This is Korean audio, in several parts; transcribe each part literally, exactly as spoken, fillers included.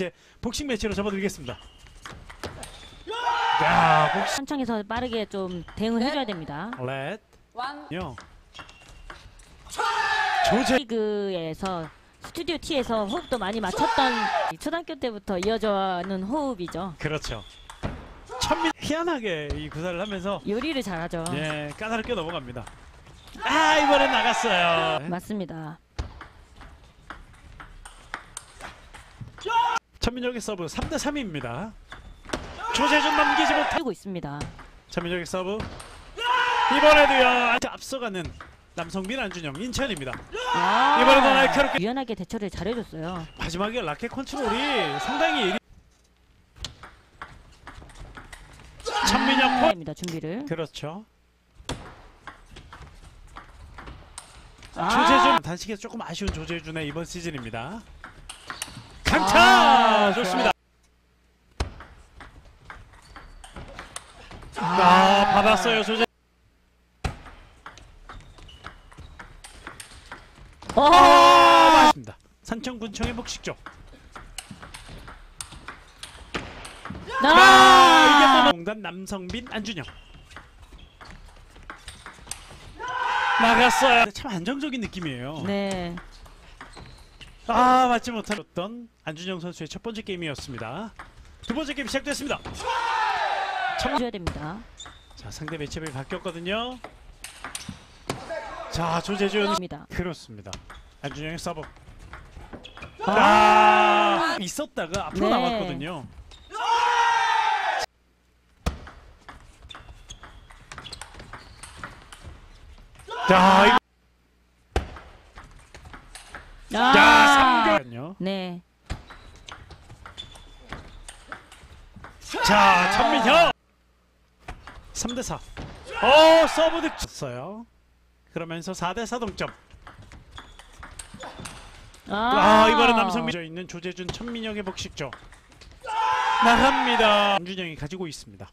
번째 복싱 매치로 접어들겠습니다. 야, 복싱 한창에서 빠르게 좀 대응을 해줘야 됩니다. 렛 요. 조제 리그에서 스튜디오 T에서 호흡도 많이 맞췄던 초등학교 때부터 이어져는 호흡이죠. 그렇죠. 천민 희한하게 이 구사를 하면서 요리를 잘하죠. 예, 까다롭게 넘어갑니다. 아, 이번엔 나갔어요. 맞습니다. 천민혁의 서브 삼 대 삼입니다. 조재준 넘기지 못하고 하고 있습니다. 천민혁의 서브 이번에도요. 앞서가는 남성빈 안준영 인천입니다. 아 이번에도 날카롭게 유연하게 대처를 잘해줬어요. 마지막에 라켓 컨트롤이 상당히 천민혁 포 입니다. 준비를. 그렇죠. 아 조재준 단식에서 조금 아쉬운 조재준의 이번 시즌입니다. 강타 아, 좋습니다. 아, 받았어요 조재. 어 아, 맞습니다. 산청군청의 복식조. 아, 이게 또 공간 남성빈 안준영 나갔어요. 참 안정적인 느낌이에요. 네. 아, 맞지 못했던 안준영 선수의 첫 번째 게임이었습니다. 두 번째 게임 시작됐습니다. 쳐줘야 됩니다. 자, 상대 매치업이 바뀌었거든요. 자, 조재준 그렇습니다. 안준영의 서브. 아, 아 있었다가 앞으로 네. 나왔거든요. 자, 이거 아 야, 삼 점. 네. 자, 천민혁 삼 대 사. 어, 서브 득쳤어요. 그러면서 사 대 사 동점. 아, 아, 이번에 남성미져 있는 조재준 천민혁의 복식조 나갑니다. 안준영이 가지고 있습니다.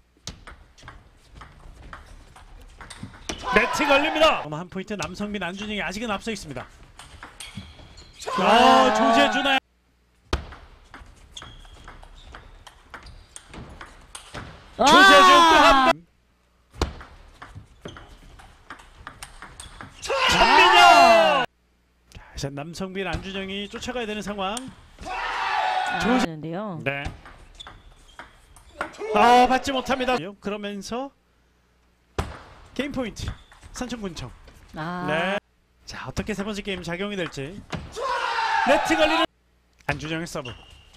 네트 걸립니다. 한 포인트 남성민 안준영이 아직은 앞서 있습니다. 아, 조재준의 아 조재준 또 한 번. 천민혁. 자, 남성빈 안준영이 쫓아가야 되는 상황. 조는데요. 네. 아, 받지 못합니다. 그러면서 게임 포인트 산청군청. 아 네. 자, 어떻게 세 번째 게임 작용이 될지. 네트 걸리는 안준영의 서브.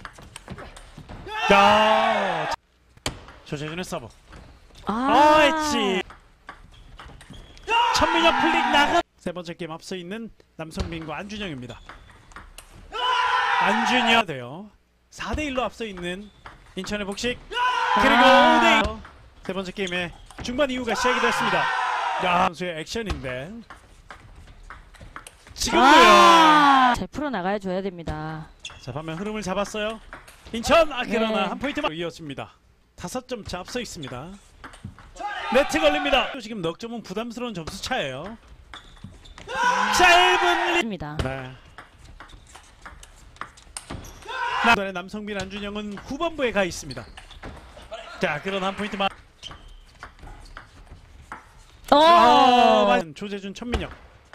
야, 조재준의 서브. 아, 아, 엣지. 천민혁 플릭 나가. 세 번째 게임 앞서 있는 남성민과 안준영입니다. 안준영 돼요. 사 대 일로 앞서 있는 인천의 복식. 그리고 오 대 일. 세 번째 게임의 중반 이후가 시작이 됐습니다. 야, 선수의 액션인데 지금도요. 아 잘 풀어 나가야 줘야 됩니다. 자, 반면 흐름을 잡았어요. 인천. 아, 그러나 네. 한 포인트만 이었습니다. 다섯 점 차 앞서 있습니다. 네트 걸립니다. 또 지금 넉 점은 부담스러운 점수 차예요. 짧은 리. 입니다. 네. 남 남성빈 안준영은 후반부에 가 있습니다. 자, 그런 한 포인트만. 어 아, 조재준 천민혁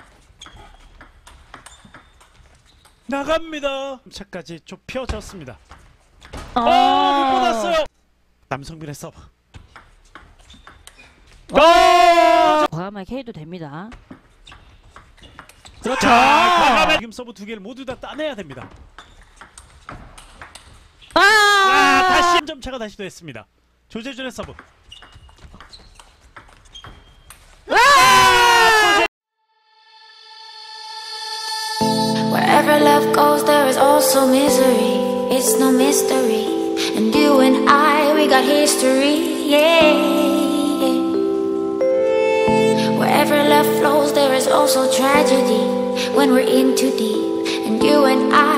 나갑니다. 차까지 좁혀졌습니다. 어, 못 받았어요. 남성빈의 서브. 어, 과감하게 해도 됩니다. 그렇죠. 자, 과감하게 지금 서브 두 개를 모두 다 따내야 됩니다. 아, 아, 다시 한 점 차가 다시 됐습니다. 조재준의 서브. Wherever love goes, there is also misery. It's no mystery. And you and I, we got history. Yeah. Wherever love flows, there is also tragedy. When we're in too deep. And you and I,